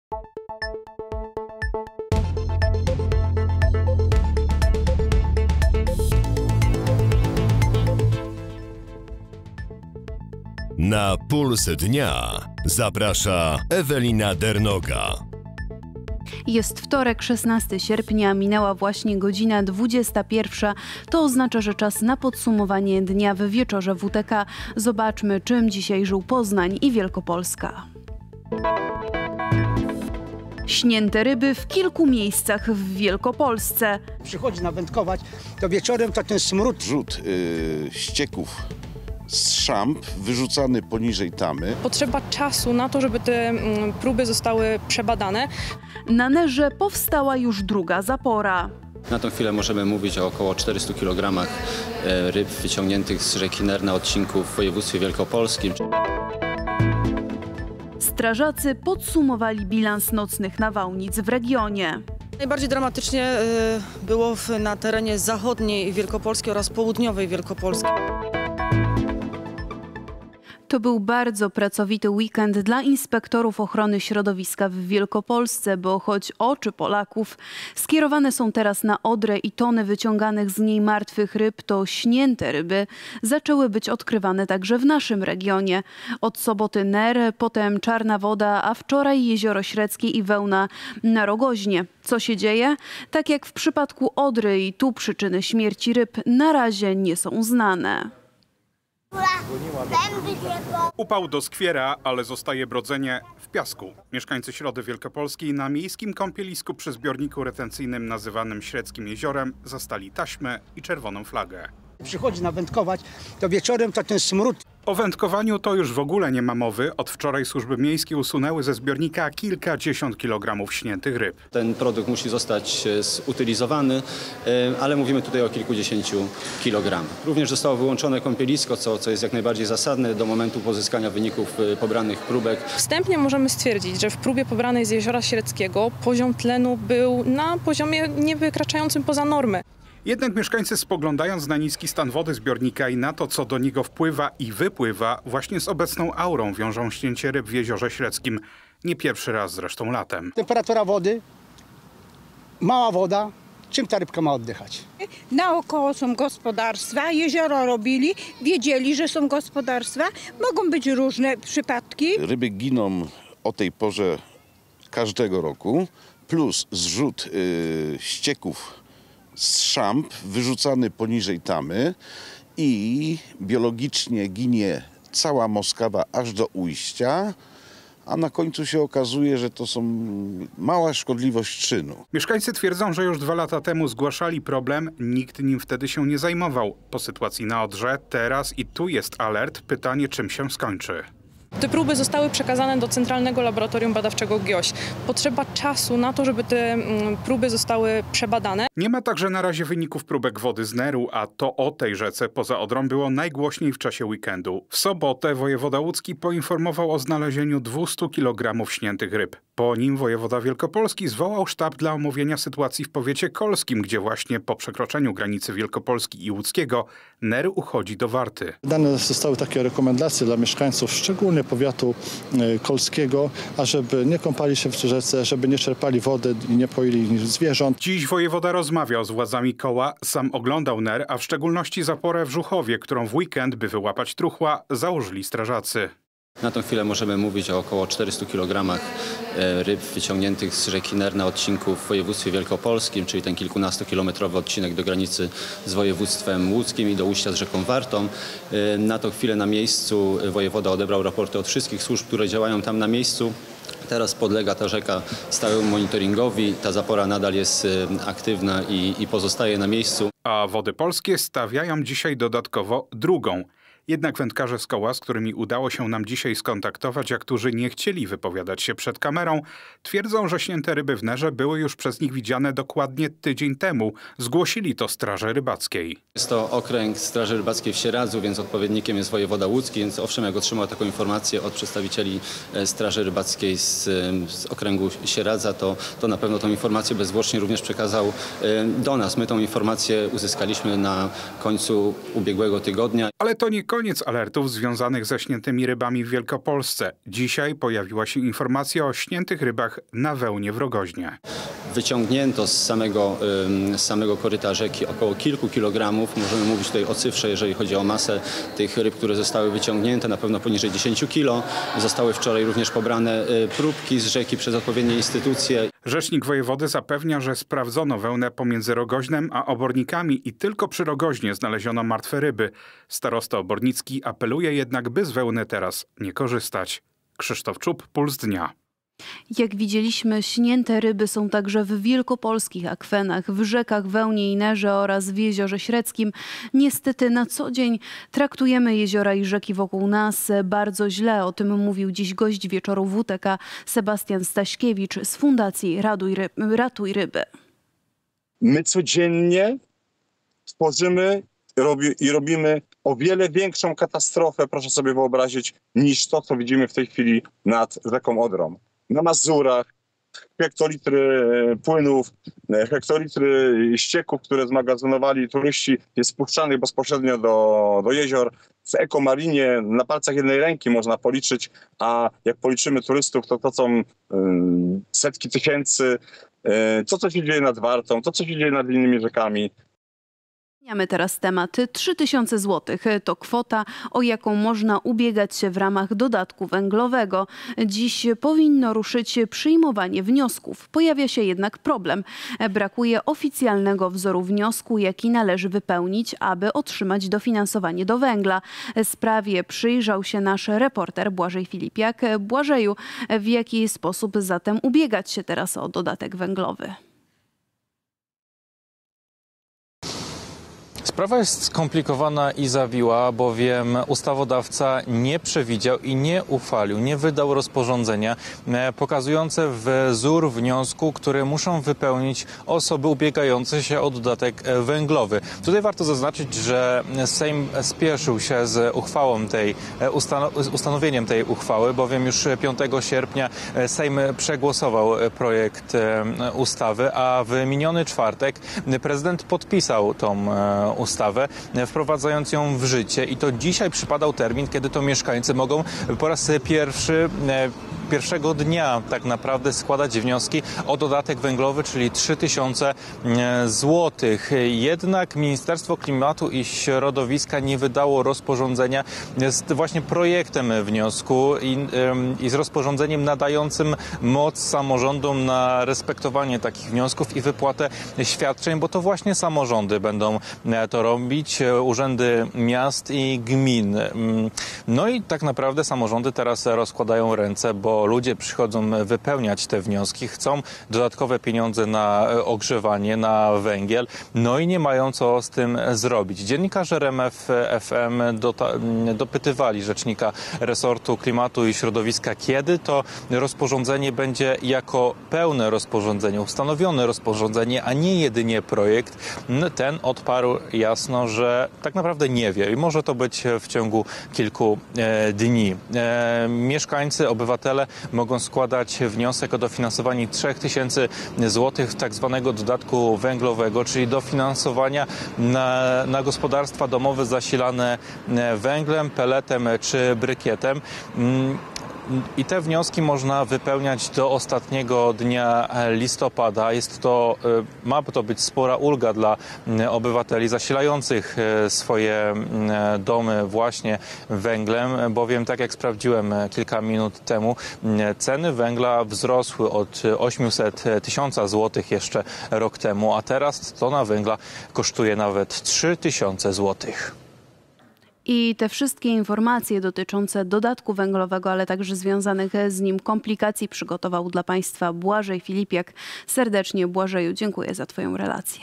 Na Puls Dnia zaprasza Ewelina Dernoga. Jest wtorek, 16 sierpnia, minęła właśnie godzina 21. To oznacza, że czas na podsumowanie dnia w wieczorze WTK. Zobaczmy, czym dzisiaj żył Poznań i Wielkopolska. Śnięte ryby w kilku miejscach w Wielkopolsce. Przychodzi nawędkować, to wieczorem to ten smród. Rzut ścieków z szamp wyrzucany poniżej tamy. Potrzeba czasu na to, żeby te próby zostały przebadane. Na Nerze powstała już druga zapora. Na tę chwilę możemy mówić o około 400 kg ryb wyciągniętych z rzeki Ner na odcinku w województwie wielkopolskim. Strażacy podsumowali bilans nocnych nawałnic w regionie. Najbardziej dramatycznie było na terenie zachodniej Wielkopolski oraz południowej Wielkopolski. To był bardzo pracowity weekend dla inspektorów ochrony środowiska w Wielkopolsce, bo choć oczy Polaków skierowane są teraz na Odrę i tony wyciąganych z niej martwych ryb, to śnięte ryby zaczęły być odkrywane także w naszym regionie. Od soboty Ner, potem Czarna Woda, a wczoraj Jezioro Średzkie i Wełna na Rogoźnie. Co się dzieje? Tak jak w przypadku Odry i tu przyczyny śmierci ryb na razie nie są znane. Upał doskwiera, ale zostaje brodzenie w piasku. Mieszkańcy Środy Wielkopolskiej na miejskim kąpielisku przy zbiorniku retencyjnym nazywanym Średzkim Jeziorem zastali taśmę i czerwoną flagę. Przychodzi nawędkować, to wieczorem to ten smród. O wędkowaniu to już w ogóle nie ma mowy. Od wczoraj służby miejskie usunęły ze zbiornika kilkadziesiąt kilogramów śniętych ryb. Ten produkt musi zostać zutylizowany, ale mówimy tutaj o kilkudziesięciu kilogramach. Również zostało wyłączone kąpielisko, co jest jak najbardziej zasadne do momentu pozyskania wyników pobranych próbek. Wstępnie możemy stwierdzić, że w próbie pobranej z Jeziora Średzkiego poziom tlenu był na poziomie nie wykraczającym poza normę. Jednak mieszkańcy, spoglądając na niski stan wody zbiornika i na to, co do niego wpływa i wypływa, właśnie z obecną aurą wiążą śnięcie ryb w Jeziorze Średzkim. Nie pierwszy raz zresztą latem. Temperatura wody, mała woda, czym ta rybka ma oddychać? Naokoło są gospodarstwa, jezioro robili, wiedzieli, że są gospodarstwa. Mogą być różne przypadki. Ryby giną o tej porze każdego roku, plus zrzut ścieków z szamp wyrzucany poniżej tamy i biologicznie ginie cała Moskawa aż do ujścia, a na końcu się okazuje, że to są mała szkodliwość czynu. Mieszkańcy twierdzą, że już 2 lata temu zgłaszali problem, nikt nim wtedy się nie zajmował. Po sytuacji na Odrze teraz i tu jest alert, pytanie czym się skończy. Te próby zostały przekazane do Centralnego Laboratorium Badawczego GIOŚ. Potrzeba czasu na to, żeby te próby zostały przebadane. Nie ma także na razie wyników próbek wody z Neru, a to o tej rzece poza Odrą było najgłośniej w czasie weekendu. W sobotę wojewoda łódzki poinformował o znalezieniu 200 kg śniętych ryb. Po nim wojewoda wielkopolski zwołał sztab dla omówienia sytuacji w powiecie kolskim, gdzie właśnie po przekroczeniu granicy Wielkopolski i Łódzkiego Ner uchodzi do Warty. Dane zostały takie rekomendacje dla mieszkańców, szczególnie powiatu kolskiego, ażeby nie kąpali się w rzece, żeby nie czerpali wody i nie poili zwierząt. Dziś wojewoda rozmawiał z władzami koła, sam oglądał Ner, a w szczególności zaporę w Żuchowie, którą w weekend, by wyłapać truchła, założyli strażacy. Na tę chwilę możemy mówić o około 400 kg ryb wyciągniętych z rzeki Ner na odcinku w województwie wielkopolskim, czyli ten kilkunastokilometrowy odcinek do granicy z województwem łódzkim i do ujścia z rzeką Wartą. Na tę chwilę na miejscu wojewoda odebrał raporty od wszystkich służb, które działają tam na miejscu. Teraz podlega ta rzeka stałemu monitoringowi, ta zapora nadal jest aktywna i pozostaje na miejscu. A Wody Polskie stawiają dzisiaj dodatkowo drugą. Jednak wędkarze z koła, z którymi udało się nam dzisiaj skontaktować, a którzy nie chcieli wypowiadać się przed kamerą, twierdzą, że śnięte ryby w Nerze były już przez nich widziane dokładnie tydzień temu. Zgłosili to Straży Rybackiej. Jest to okręg Straży Rybackiej w Sieradzu, więc odpowiednikiem jest wojewoda łódzki, więc owszem, jak otrzymał taką informację od przedstawicieli Straży Rybackiej z okręgu Sieradza, to na pewno tą informację bezzwłocznie również przekazał do nas. My tą informację uzyskaliśmy na końcu ubiegłego tygodnia. Ale to nie koniec alertów związanych ze śniętymi rybami w Wielkopolsce. Dzisiaj pojawiła się informacja o śniętych rybach na Wełnie w Rogoźnie. Wyciągnięto z samego koryta rzeki około kilku kilogramów. Możemy mówić tutaj o cyfrze, jeżeli chodzi o masę tych ryb, które zostały wyciągnięte, na pewno poniżej 10 kg. Zostały wczoraj również pobrane próbki z rzeki przez odpowiednie instytucje. Rzecznik wojewody zapewnia, że sprawdzono Wełnę pomiędzy Rogoźnem a Obornikami i tylko przy Rogoźnie znaleziono martwe ryby. Starosta obornicki apeluje jednak, by z Wełny teraz nie korzystać. Krzysztof Czub, Puls Dnia. Jak widzieliśmy, śnięte ryby są także w wielkopolskich akwenach, w rzekach Wełnie i Nerze oraz w Jeziorze Średzkim. Niestety na co dzień traktujemy jeziora i rzeki wokół nas bardzo źle. O tym mówił dziś gość wieczoru WTK Sebastian Staśkiewicz z Fundacji Ratuj Ryby. My codziennie tworzymy i robimy o wiele większą katastrofę, proszę sobie wyobrazić, niż to, co widzimy w tej chwili nad rzeką Odrą. Na Mazurach hektolitry płynów, hektolitry ścieków, które zmagazynowali turyści, jest wpuszczanych bezpośrednio do jezior. W Ekomarinie na palcach jednej ręki można policzyć, a jak policzymy turystów, to są setki tysięcy. Co się dzieje nad Wartą, co się dzieje nad innymi rzekami. Mamy teraz temat 3000 zł. To kwota, o jaką można ubiegać się w ramach dodatku węglowego. Dziś powinno ruszyć przyjmowanie wniosków. Pojawia się jednak problem. Brakuje oficjalnego wzoru wniosku, jaki należy wypełnić, aby otrzymać dofinansowanie do węgla. Sprawie przyjrzał się nasz reporter Błażej Filipiak. Błażeju, w jaki sposób zatem ubiegać się teraz o dodatek węglowy? Sprawa jest skomplikowana i zawiła, bowiem ustawodawca nie przewidział i nie uchwalił, nie wydał rozporządzenia pokazujące wzór wniosku, który muszą wypełnić osoby ubiegające się o dodatek węglowy. Tutaj warto zaznaczyć, że Sejm spieszył się z uchwałą ustanowieniem tej uchwały, bowiem już 5 sierpnia Sejm przegłosował projekt ustawy, a w miniony czwartek prezydent podpisał tą ustawę, wprowadzając ją w życie i to dzisiaj przypadał termin, kiedy to mieszkańcy mogą po raz pierwszego dnia tak naprawdę składać wnioski o dodatek węglowy, czyli 3000 zł. Jednak Ministerstwo Klimatu i Środowiska nie wydało rozporządzenia z właśnie projektem wniosku i z rozporządzeniem nadającym moc samorządom na respektowanie takich wniosków i wypłatę świadczeń, bo to właśnie samorządy będą to robić, urzędy miast i gmin. No i tak naprawdę samorządy teraz rozkładają ręce, bo ludzie przychodzą wypełniać te wnioski, chcą dodatkowe pieniądze na ogrzewanie, na węgiel, no i nie mają co z tym zrobić. Dziennikarze RMF FM dopytywali rzecznika resortu klimatu i środowiska, kiedy to rozporządzenie będzie jako pełne rozporządzenie, ustanowione rozporządzenie, a nie jedynie projekt. Ten odparł jasno, że tak naprawdę nie wie i może to być w ciągu kilku dni. Mieszkańcy, obywatele mogą składać wniosek o dofinansowanie 3000 zł tak zwanego dodatku węglowego, czyli dofinansowania na gospodarstwa domowe zasilane węglem, peletem czy brykietem. I te wnioski można wypełniać do ostatniego dnia listopada. Ma to być spora ulga dla obywateli zasilających swoje domy właśnie węglem, bowiem tak jak sprawdziłem kilka minut temu, ceny węgla wzrosły od 800 000 zł jeszcze rok temu, a teraz tona węgla kosztuje nawet 3000 zł. I te wszystkie informacje dotyczące dodatku węglowego, ale także związanych z nim komplikacji przygotował dla Państwa Błażej Filipiak. Serdecznie, Błażeju, dziękuję za Twoją relację.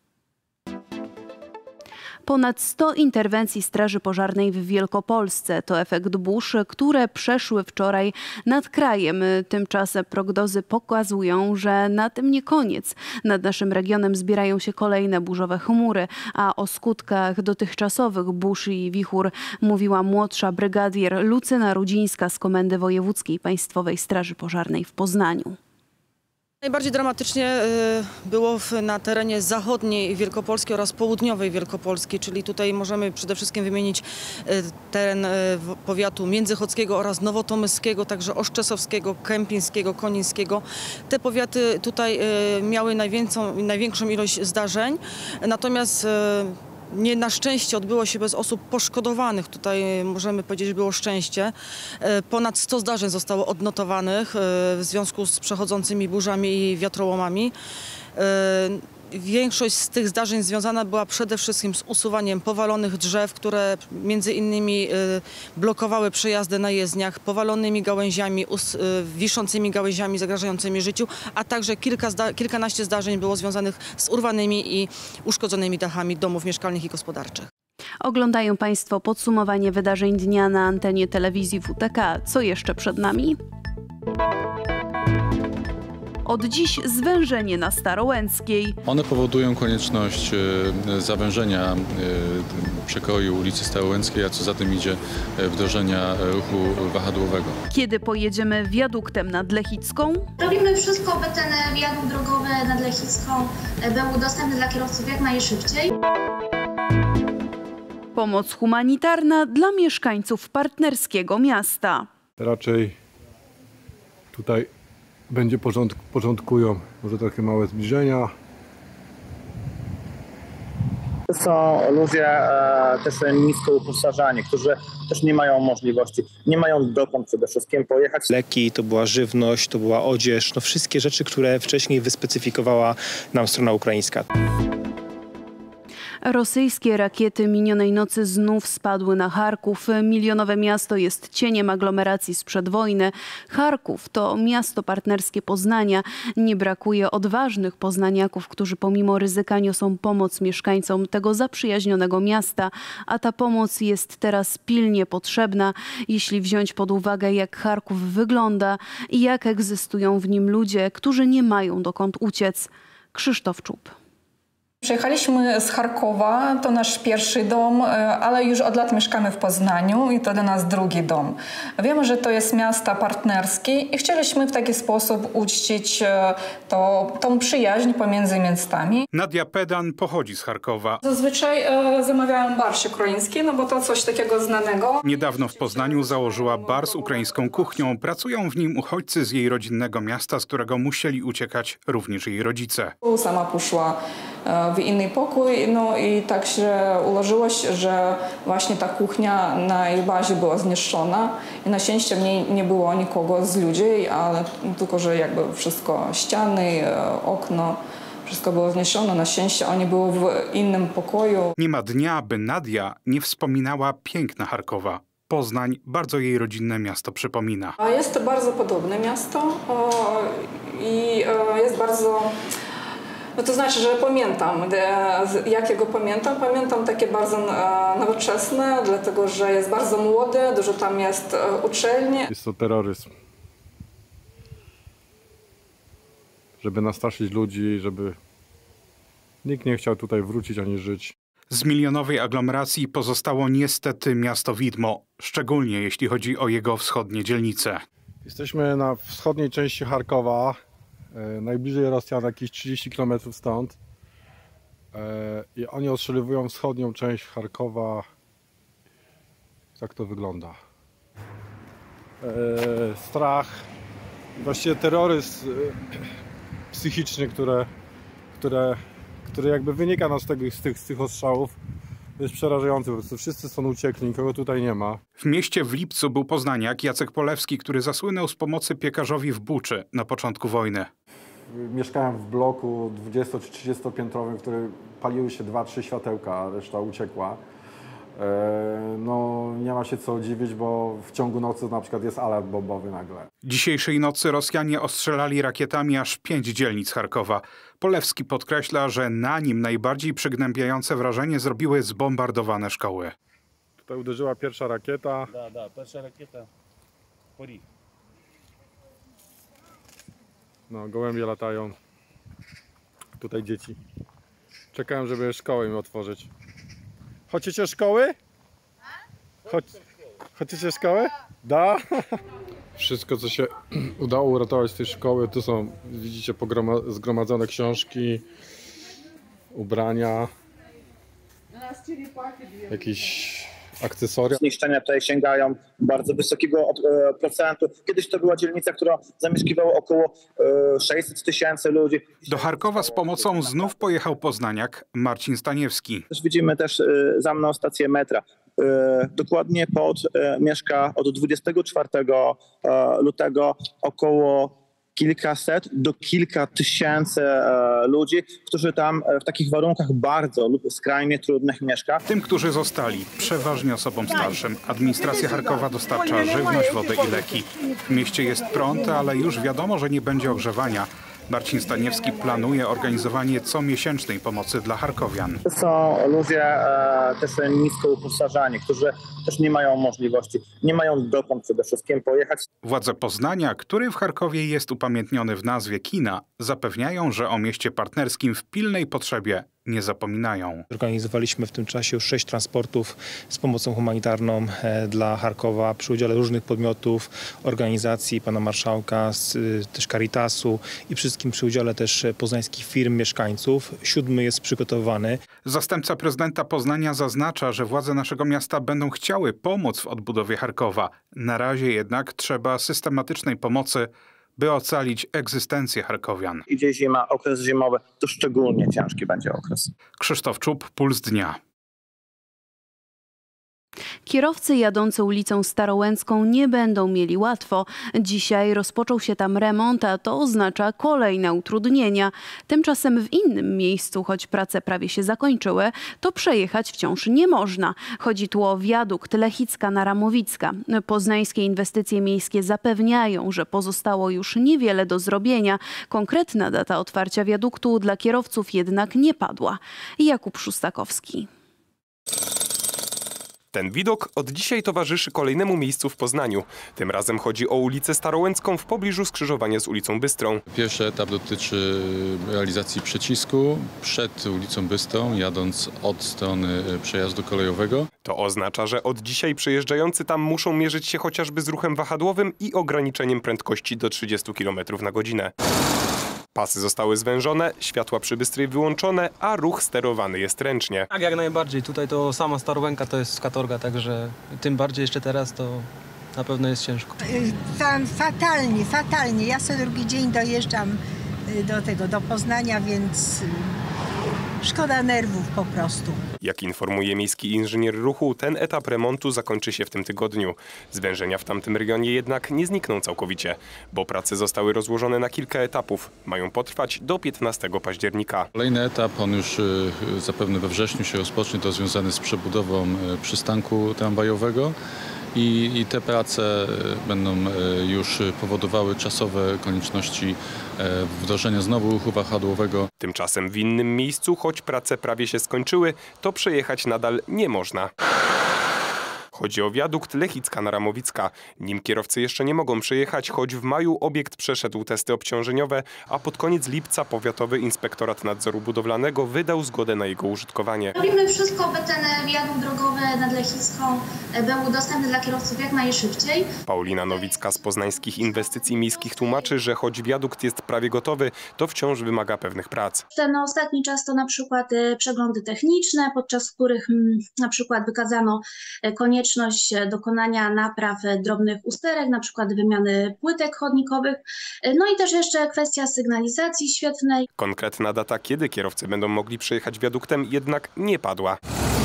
Ponad 100 interwencji Straży Pożarnej w Wielkopolsce to efekt burz, które przeszły wczoraj nad krajem. Tymczasem prognozy pokazują, że na tym nie koniec. Nad naszym regionem zbierają się kolejne burzowe chmury, a o skutkach dotychczasowych burz i wichur mówiła młodsza brygadier Lucyna Rudzińska z Komendy Wojewódzkiej Państwowej Straży Pożarnej w Poznaniu. Najbardziej dramatycznie było na terenie zachodniej Wielkopolski oraz południowej Wielkopolski, czyli tutaj możemy przede wszystkim wymienić teren powiatu międzychodzkiego oraz nowotomyskiego, także oszczesowskiego, kępińskiego, konińskiego. Te powiaty tutaj miały największą ilość zdarzeń, natomiast nie na szczęście odbyło się bez osób poszkodowanych. Tutaj możemy powiedzieć, że było szczęście. Ponad 100 zdarzeń zostało odnotowanych w związku z przechodzącymi burzami i wiatrołomami. Większość z tych zdarzeń związana była przede wszystkim z usuwaniem powalonych drzew, które między innymi blokowały przejazdy na jezdniach, powalonymi gałęziami, wiszącymi gałęziami zagrażającymi życiu, a także kilkanaście zdarzeń było związanych z urwanymi i uszkodzonymi dachami domów mieszkalnych i gospodarczych. Oglądają Państwo podsumowanie wydarzeń dnia na antenie telewizji WTK. Co jeszcze przed nami? Od dziś zwężenie na Starołęckiej. One powodują konieczność zawężenia przekroju ulicy Starołęckiej, a co za tym idzie wdrożenia ruchu wahadłowego. Kiedy pojedziemy wiaduktem nad Lechicką? Robimy wszystko, by ten wiadukt drogowy nad Lechicką był dostępny dla kierowców jak najszybciej. Pomoc humanitarna dla mieszkańców partnerskiego miasta. Raczej tutaj porządkują, może trochę małe zbliżenia. To są ludzie też nisko uposażani, którzy też nie mają możliwości, nie mają dokąd przede wszystkim pojechać. Leki, to była żywność, to była odzież, no wszystkie rzeczy, które wcześniej wyspecyfikowała nam strona ukraińska. Rosyjskie rakiety minionej nocy znów spadły na Charków. Milionowe miasto jest cieniem aglomeracji sprzed wojny. Charków to miasto partnerskie Poznania. Nie brakuje odważnych poznaniaków, którzy pomimo ryzyka niosą pomoc mieszkańcom tego zaprzyjaźnionego miasta. A ta pomoc jest teraz pilnie potrzebna, jeśli wziąć pod uwagę, jak Charków wygląda i jak egzystują w nim ludzie, którzy nie mają dokąd uciec. Krzysztof Czub. Przyjechaliśmy z Charkowa, to nasz pierwszy dom, ale już od lat mieszkamy w Poznaniu i to dla nas drugi dom. Wiemy, że to jest miasto partnerskie i chcieliśmy w taki sposób uczcić tą przyjaźń pomiędzy miastami. Nadia Pedan pochodzi z Charkowa. Zazwyczaj zamawiałam barszcz ukraiński, no bo to coś takiego znanego. Niedawno w Poznaniu założyła bar z ukraińską kuchnią. Pracują w nim uchodźcy z jej rodzinnego miasta, z którego musieli uciekać również jej rodzice. Sama poszła w inny pokój, no i tak się ułożyło, że właśnie ta kuchnia na jej bazie była zniszczona i na szczęście w niej nie było nikogo z ludzi, ale tylko, że jakby wszystko, ściany, okno, wszystko było zniszczone. Na szczęście oni byli w innym pokoju. Nie ma dnia, by Nadia nie wspominała piękna Charkowa. Poznań bardzo jej rodzinne miasto przypomina. Jest to bardzo podobne miasto i jest bardzo... No to znaczy, że pamiętam, jak ja go pamiętam. Pamiętam takie bardzo nowoczesne, dlatego że jest bardzo młode, dużo tam jest uczelni. Jest to terroryzm. Żeby nastraszyć ludzi, żeby nikt nie chciał tutaj wrócić ani żyć. Z milionowej aglomeracji pozostało niestety miasto widmo, szczególnie jeśli chodzi o jego wschodnie dzielnice. Jesteśmy na wschodniej części Charkowa. Najbliżej Rosjan, jakieś 30 km stąd. I oni ostrzeliwują wschodnią część Charkowa. Tak to wygląda. Strach, właściwie terroryzm psychiczny, który jakby wynika nas z tych ostrzałów. To jest przerażające, po prostu wszyscy są uciekli, nikogo tutaj nie ma. W mieście w lipcu był poznaniak Jacek Polewski, który zasłynął z pomocy piekarzowi w Buczy na początku wojny. Mieszkałem w bloku 20 czy 30-piętrowym, w którym paliły się 2-3 światełka, a reszta uciekła. No nie ma się co dziwić, bo w ciągu nocy na przykład jest alarm bombowy nagle. Dzisiejszej nocy Rosjanie ostrzelali rakietami aż 5 dzielnic Charkowa. Polewski podkreśla, że na nim najbardziej przygnębiające wrażenie zrobiły zbombardowane szkoły. Tutaj uderzyła pierwsza rakieta. Pierwsza rakieta. Pori. No, gołębie latają. Tutaj dzieci. Czekają, żeby szkołę im otworzyć. Chodzicie szkoły? Chodzicie szkoły? Da? Wszystko, co się udało uratować z tej szkoły, tu są, widzicie, zgromadzone książki, ubrania, jakieś akcesoria. Zniszczenia tutaj sięgają bardzo wysokiego procentu. Kiedyś to była dzielnica, która zamieszkiwała około 600 000 ludzi. Do Charkowa z pomocą znów pojechał poznaniak Marcin Staniewski. Widzimy też za mną stację metra. Dokładnie mieszka od 24 lutego około kilkaset do kilka tysięcy ludzi, którzy tam w takich warunkach bardzo lub skrajnie trudnych mieszka. Tym, którzy zostali, przeważnie osobom starszym, administracja Charkowa dostarcza żywność, wodę i leki. W mieście jest prąd, ale już wiadomo, że nie będzie ogrzewania. Marcin Staniewski planuje organizowanie comiesięcznej pomocy dla charkowian. To są ludzie też nisko uposażeni, którzy też nie mają możliwości, nie mają dokąd przede wszystkim pojechać. Władze Poznania, który w Charkowie jest upamiętniony w nazwie kina, zapewniają, że o mieście partnerskim w pilnej potrzebie nie zapominają. Zorganizowaliśmy w tym czasie już 6 transportów z pomocą humanitarną dla Charkowa przy udziale różnych podmiotów, organizacji, pana marszałka, też Caritasu i wszystkim przy udziale też poznańskich firm, mieszkańców. 7 jest przygotowany. Zastępca prezydenta Poznania zaznacza, że władze naszego miasta będą chciały pomóc w odbudowie Charkowa. Na razie jednak trzeba systematycznej pomocy, by ocalić egzystencję charkowian. Idzie zima, okres zimowy, to szczególnie ciężki będzie okres. Krzysztof Czub, Puls Dnia. Kierowcy jadący ulicą Starołęcką nie będą mieli łatwo. Dzisiaj rozpoczął się tam remont, a to oznacza kolejne utrudnienia. Tymczasem w innym miejscu, choć prace prawie się zakończyły, to przejechać wciąż nie można. Chodzi tu o wiadukt Lechicka-Naramowicka. Poznańskie inwestycje miejskie zapewniają, że pozostało już niewiele do zrobienia. Konkretna data otwarcia wiaduktu dla kierowców jednak nie padła. Jakub Szustakowski. Ten widok od dzisiaj towarzyszy kolejnemu miejscu w Poznaniu. Tym razem chodzi o ulicę Starołęcką w pobliżu skrzyżowania z ulicą Bystrą. Pierwszy etap dotyczy realizacji przycisku przed ulicą Bystrą, jadąc od strony przejazdu kolejowego. To oznacza, że od dzisiaj przejeżdżający tam muszą mierzyć się chociażby z ruchem wahadłowym i ograniczeniem prędkości do 30 km na godzinę. Pasy zostały zwężone, światła przy Bystrej wyłączone, a ruch sterowany jest ręcznie. Tak, jak najbardziej. Tutaj to sama Starołęka to jest katorga, także tym bardziej jeszcze teraz to na pewno jest ciężko. Fatalnie. Ja co drugi dzień dojeżdżam do Poznania, więc szkoda nerwów po prostu. Jak informuje miejski inżynier ruchu, ten etap remontu zakończy się w tym tygodniu. Zwężenia w tamtym regionie jednak nie znikną całkowicie, bo prace zostały rozłożone na kilka etapów. Mają potrwać do 15 października. Kolejny etap, on już zapewne we wrześniu się rozpocznie, to związany z przebudową przystanku tramwajowego. I te prace będą już powodowały czasowe konieczności wdrożenia znowu ruchu wahadłowego. Tymczasem w innym miejscu, choć prace prawie się skończyły, to przejechać nadal nie można. Chodzi o wiadukt Lechicka-Naramowicka. Nim kierowcy jeszcze nie mogą przejechać, choć w maju obiekt przeszedł testy obciążeniowe, a pod koniec lipca Powiatowy Inspektorat Nadzoru Budowlanego wydał zgodę na jego użytkowanie. Robimy wszystko, by ten wiadukt drogowy nad Lechicką był dostępny dla kierowców jak najszybciej. Paulina Nowicka z Poznańskich Inwestycji Miejskich tłumaczy, że choć wiadukt jest prawie gotowy, to wciąż wymaga pewnych prac. Ten ostatni czas to na przykład przeglądy techniczne, podczas których na przykład wykazano konieczność dokonania napraw drobnych usterek, na przykład wymiany płytek chodnikowych, no i też jeszcze kwestia sygnalizacji świetlnej. Konkretna data, kiedy kierowcy będą mogli przejechać wiaduktem, jednak nie padła.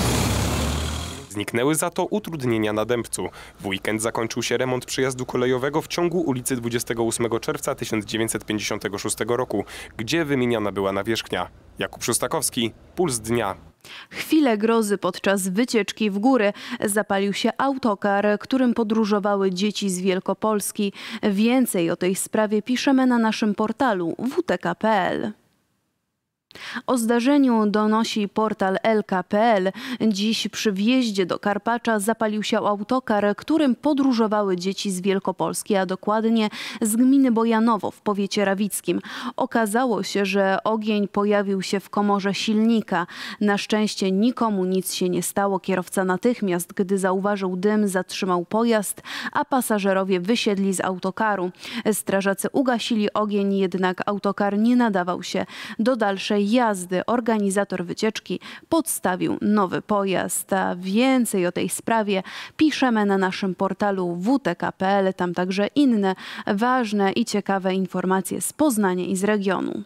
Zniknęły za to utrudnienia na Dębcu. W weekend zakończył się remont przejazdu kolejowego w ciągu ulicy 28 czerwca 1956 roku, gdzie wymieniana była nawierzchnia. Jakub Szustakowski, Puls Dnia. Chwilę grozy podczas wycieczki w góry zapalił się autokar, którym podróżowały dzieci z Wielkopolski. Więcej o tej sprawie piszemy na naszym portalu wtk.pl. O zdarzeniu donosi portal LK.pl. Dziś przy wjeździe do Karpacza zapalił się autokar, którym podróżowały dzieci z Wielkopolski, a dokładnie z gminy Bojanowo w powiecie rawickim. Okazało się, że ogień pojawił się w komorze silnika. Na szczęście nikomu nic się nie stało. Kierowca natychmiast, gdy zauważył dym, zatrzymał pojazd, a pasażerowie wysiedli z autokaru. Strażacy ugasili ogień, jednak autokar nie nadawał się do dalszej jazdy. Organizator wycieczki podstawił nowy pojazd. A więcej o tej sprawie piszemy na naszym portalu wtk.pl. Tam także inne ważne i ciekawe informacje z Poznania i z regionu.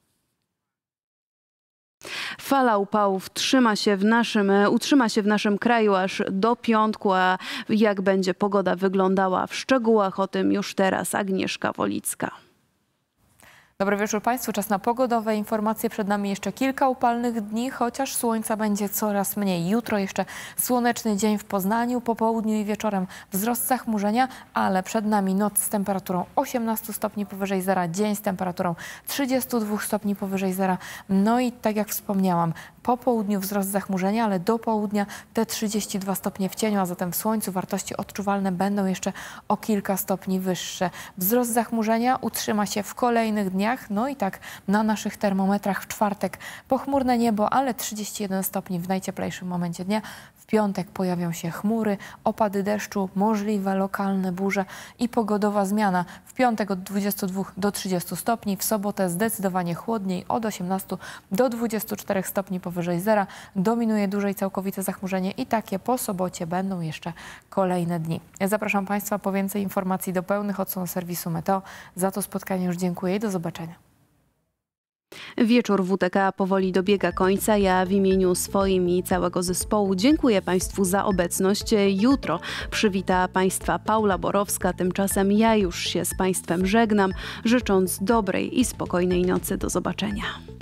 Fala upałów utrzyma się w naszym kraju aż do piątku, a jak będzie pogoda wyglądała w szczegółach, o tym już teraz Agnieszka Wolicka. Dobry wieczór Państwu. Czas na pogodowe informacje. Przed nami jeszcze kilka upalnych dni, chociaż słońca będzie coraz mniej. Jutro jeszcze słoneczny dzień w Poznaniu, po południu i wieczorem wzrost zachmurzenia, ale przed nami noc z temperaturą 18 stopni powyżej zera, dzień z temperaturą 32 stopni powyżej zera. No i tak jak wspomniałam, po południu wzrost zachmurzenia, ale do południa te 32 stopnie w cieniu, a zatem w słońcu wartości odczuwalne będą jeszcze o kilka stopni wyższe. Wzrost zachmurzenia utrzyma się w kolejnych dniach. No i tak na naszych termometrach w czwartek pochmurne niebo, ale 31 stopni w najcieplejszym momencie dnia. W piątek pojawią się chmury, opady deszczu, możliwe lokalne burze i pogodowa zmiana. W piątek od 22 do 30 stopni, w sobotę zdecydowanie chłodniej, od 18 do 24 stopni powyżej zera. Dominuje duże i całkowite zachmurzenie i takie po sobocie będą jeszcze kolejne dni. Ja zapraszam Państwa po więcej informacji do pełnych odsłon serwisu Meteo. Za to spotkanie już dziękuję i do zobaczenia. Wieczór WTK powoli dobiega końca. Ja w imieniu swoim i całego zespołu dziękuję Państwu za obecność. Jutro przywita Państwa Paula Borowska. Tymczasem ja już się z Państwem żegnam, życząc dobrej i spokojnej nocy. Do zobaczenia.